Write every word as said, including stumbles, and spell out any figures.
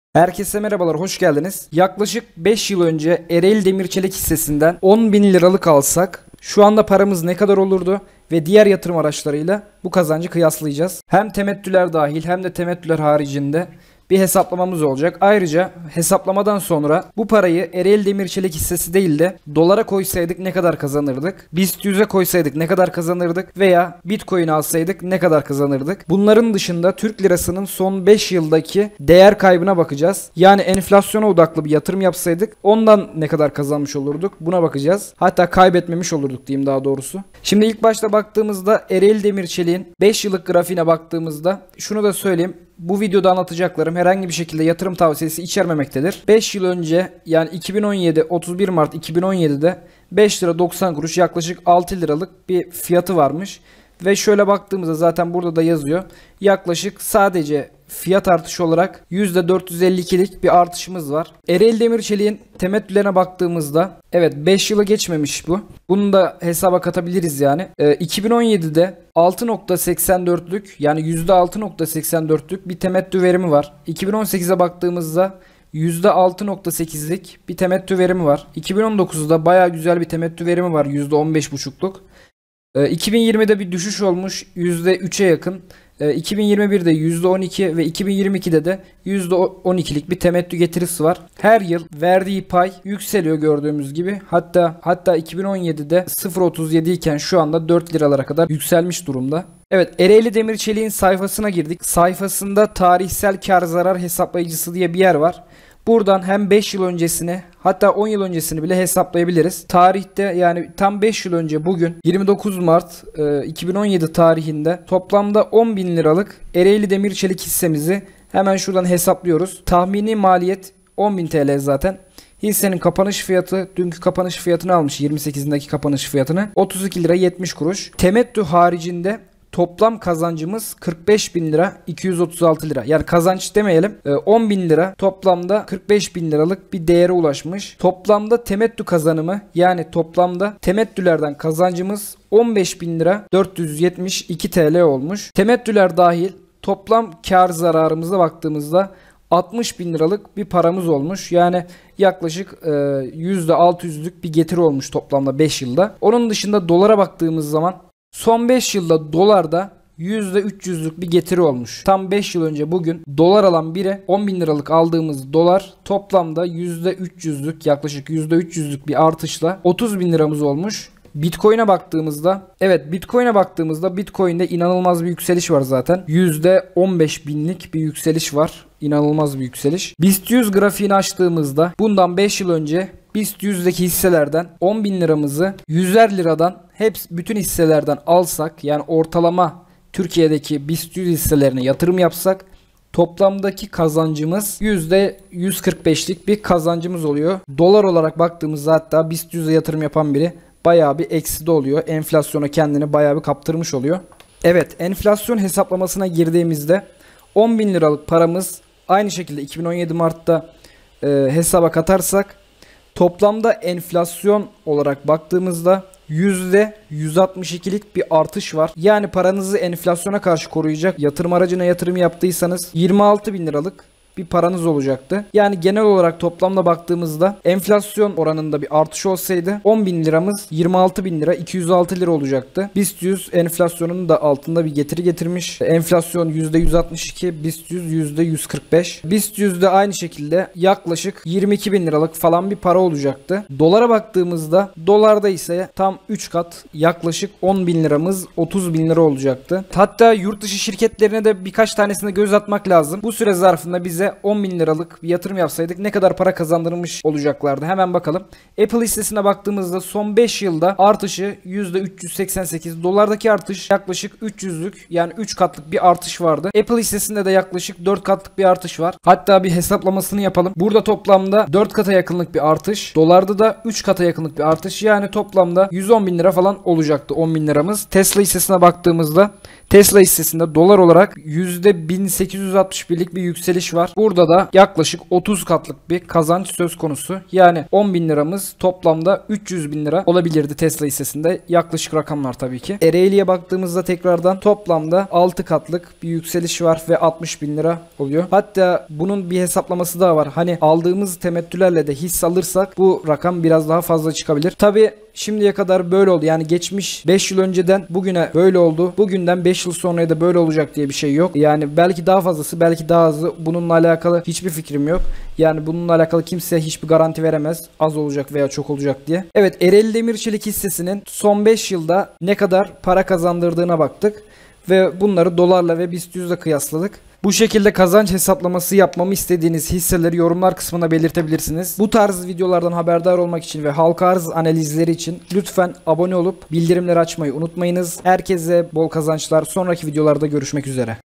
Herkese merhabalar, hoş geldiniz. Yaklaşık beş yıl önce Ereğli Demir Çelik hissesinden on bin liralık alsak şu anda paramız ne kadar olurdu ve diğer yatırım araçlarıyla bu kazancı kıyaslayacağız. Hem temettüler dahil hem de temettüler haricinde bir hesaplamamız olacak. Ayrıca hesaplamadan sonra bu parayı Ereğli Demir Çelik hissesi değil de dolara koysaydık ne kadar kazanırdık? BIST yüze koysaydık ne kadar kazanırdık? Veya Bitcoin alsaydık ne kadar kazanırdık? Bunların dışında Türk lirasının son beş yıldaki değer kaybına bakacağız. Yani enflasyona odaklı bir yatırım yapsaydık ondan ne kadar kazanmış olurduk? Buna bakacağız. Hatta kaybetmemiş olurduk diyeyim daha doğrusu. Şimdi ilk başta baktığımızda Ereğli Demir Çelik'in beş yıllık grafiğine baktığımızda şunu da söyleyeyim. Bu videoda anlatacaklarım herhangi bir şekilde yatırım tavsiyesi içermemektedir. beş yıl önce yani iki bin on yedi otuz bir Mart iki bin on yedi'de beş lira doksan kuruş yaklaşık altı liralık bir fiyatı varmış. Ve şöyle baktığımızda zaten burada da yazıyor. Yaklaşık sadece fiyat artışı olarak yüzde dört yüz elli iki'lik bir artışımız var. Ereğli Demir Çelik'in temettülerine baktığımızda evet beş yılı geçmemiş bu. Bunu da hesaba katabiliriz yani. Ee, iki bin on yedi'de altı nokta seksen dörtlük yani yüzde altı nokta seksen dörtlük bir temettü verimi var. iki bin on sekize baktığımızda yüzde altı nokta sekiz'lik bir temettü verimi var. iki bin on dokuzda bayağı güzel bir temettü verimi var, yüzde on beş buçukluk. Ee, iki bin yirmi'de bir düşüş olmuş, yüzde üç'e yakın. Ee, iki bin yirmi bir'de yüzde on iki ve iki bin yirmi iki'de de yüzde on iki'lik bir temettü getirisi var. Her yıl verdiği pay yükseliyor gördüğümüz gibi. Hatta hatta iki bin on yedi'de sıfır virgül otuz yedi iken şu anda dört liralara kadar yükselmiş durumda. Evet, Ereğli Demir Çelik'in sayfasına girdik. Sayfasında tarihsel kar zarar hesaplayıcısı diye bir yer var. Buradan hem beş yıl öncesini hatta on yıl öncesini bile hesaplayabiliriz. Tarihte yani tam beş yıl önce bugün yirmi dokuz Mart iki bin on yedi tarihinde toplamda on bin liralık Ereğli Demir Çelik hissemizi hemen şuradan hesaplıyoruz. Tahmini maliyet on bin T L zaten. Hissenin kapanış fiyatı dünkü kapanış fiyatını almış, yirmi sekiz'indeki kapanış fiyatını otuz iki lira yetmiş kuruş. Temettü haricinde toplam kazancımız kırk beş bin lira iki yüz otuz altı lira. Yani kazanç demeyelim, on bin lira toplamda kırk beş bin liralık bir değere ulaşmış. Toplamda temettü kazanımı yani toplamda temettülerden kazancımız on beş bin lira dört yüz yetmiş iki T L olmuş. Temettüler dahil toplam kar zararımıza baktığımızda altmış bin liralık bir paramız olmuş. Yani yaklaşık e, yüzde altı yüz'lük bir getiri olmuş toplamda beş yılda. Onun dışında dolara baktığımız zaman son beş yılda dolarda yüzde üç yüz'lük bir getiri olmuş. Tam beş yıl önce bugün dolar alan biri on bin liralık aldığımız dolar toplamda yüzde üç yüz'lük yaklaşık yüzde üç yüz'lük bir artışla otuz bin liramız olmuş. Bitcoin'e baktığımızda evet Bitcoin'e baktığımızda Bitcoin'de inanılmaz bir yükseliş var zaten. yüzde on beş binlik bir yükseliş var. İnanılmaz bir yükseliş. BIST yüz grafiğini açtığımızda bundan beş yıl önce BIST yüz'deki hisselerden on bin liramızı yüz'er liradan hepsi bütün hisselerden alsak yani ortalama Türkiye'deki BIST yüz hisselerine yatırım yapsak toplamdaki kazancımız yüzde yüz kırk beş'lik bir kazancımız oluyor. Dolar olarak baktığımızda hatta BIST yüz'e yatırım yapan biri bayağı bir ekside oluyor. Enflasyona kendini bayağı bir kaptırmış oluyor. Evet, enflasyon hesaplamasına girdiğimizde on bin liralık paramız aynı şekilde iki bin on yedi Mart'ta e, hesaba katarsak toplamda enflasyon olarak baktığımızda yüzde yüz altmış iki'lik bir artış var. Yani paranızı enflasyona karşı koruyacak yatırım aracına yatırım yaptıysanız yirmi altı bin liralık bir paranız olacaktı. Yani genel olarak toplamda baktığımızda enflasyon oranında bir artış olsaydı on bin liramız yirmi altı bin lira iki yüz altı lira olacaktı. BIST yüz enflasyonun da altında bir getiri getirmiş. Enflasyon yüzde yüz altmış iki, BIST yüz yüzde yüz kırk beş. BIST yüzde aynı şekilde yaklaşık yirmi iki bin liralık falan bir para olacaktı. Dolara baktığımızda dolarda ise tam üç kat yaklaşık on bin liramız otuz bin lira olacaktı. Hatta yurt dışı şirketlerine de birkaç tanesine göz atmak lazım. Bu süre zarfında bize on bin liralık bir yatırım yapsaydık ne kadar para kazandırmış olacaklardı. Hemen bakalım. Apple hissesine baktığımızda son beş yılda artışı yüzde üç yüz seksen sekiz. Dolardaki artış yaklaşık üç yüz'lük yani üç katlık bir artış vardı. Apple hissesinde de yaklaşık dört katlık bir artış var. Hatta bir hesaplamasını yapalım. Burada toplamda dört kata yakınlık bir artış. Dolarda da üç kata yakınlık bir artış. Yani toplamda yüz on bin lira falan olacaktı on bin liramız. Tesla hissesine baktığımızda Tesla hissesinde dolar olarak yüzde bin sekiz yüz altmış bir'lik bir yükseliş var. Burada da yaklaşık otuz katlık bir kazanç söz konusu. Yani on bin liramız toplamda üç yüz bin lira olabilirdi Tesla hissesinde. Yaklaşık rakamlar tabii ki. Ereğli'ye baktığımızda tekrardan toplamda altı katlık bir yükseliş var ve altmış bin lira oluyor. Hatta bunun bir hesaplaması daha var. Hani aldığımız temettülerle de hisse alırsak bu rakam biraz daha fazla çıkabilir. Tabii şimdiye kadar böyle oldu. Yani geçmiş beş yıl önceden bugüne böyle oldu. Bugünden beş yıl sonraya da böyle olacak diye bir şey yok. Yani belki daha fazlası, belki daha azı. Bununla alakalı hiçbir fikrim yok. Yani bununla alakalı kimse hiçbir garanti veremez. Az olacak veya çok olacak diye. Evet, Ereğli Demir Çelik hissesinin son beş yılda ne kadar para kazandırdığına baktık. Ve bunları dolarla ve BIST yüzle kıyasladık. Bu şekilde kazanç hesaplaması yapmamı istediğiniz hisseleri yorumlar kısmına belirtebilirsiniz. Bu tarz videolardan haberdar olmak için ve halka arz analizleri için lütfen abone olup bildirimleri açmayı unutmayınız. Herkese bol kazançlar. Sonraki videolarda görüşmek üzere.